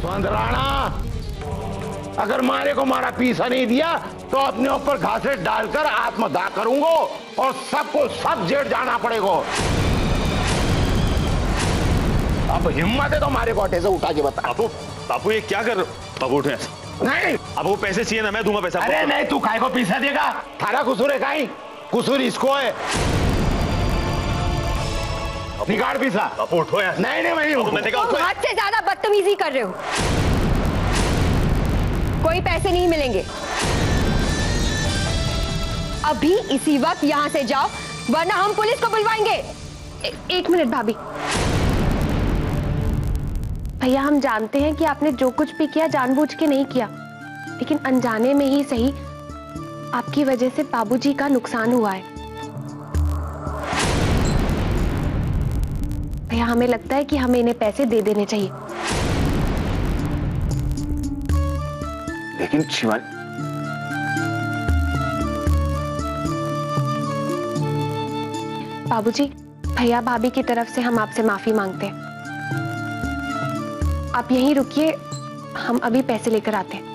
राणा, अगर मारे को मारा पीसा नहीं दिया तो अपने ऊपर घासे डालकर आत्मदाह करूंगा और सबको सब जेल जाना पड़ेगा। अब हिम्मत है तो हमारे गोटे से उठा के बता। बापू ये क्या कर रहे हो? बापू उठे। नहीं, अब वो पैसे चाहिए ना, मैं दूंगा पैसा। अरे नहीं, तू काय को पीसा देगा? थारा कसूर है काई? कसूर इसको है। निकाल पीसा। बापू उठो यार। नहीं नहीं, मैं नहीं उठूंगा। तुम हद से ज्यादा बदतमीजी कर रहे हो। कोई पैसे नहीं मिलेंगे। अभी इसी वक्त यहाँ से जाओ, वरना हम पुलिस को बुलवाएंगे। एक मिनट भाभी। भैया, हम जानते हैं कि आपने जो कुछ भी किया जानबूझ के नहीं किया, लेकिन अनजाने में ही सही आपकी वजह से बाबूजी का नुकसान हुआ है। भैया, हमें लगता है कि हमें इन्हें पैसे दे देने चाहिए। लेकिन शिवानी, बाबूजी, भैया भाभी की तरफ से हम आपसे माफी मांगते हैं। आप यहीं रुकिए, हम अभी पैसे लेकर आते हैं।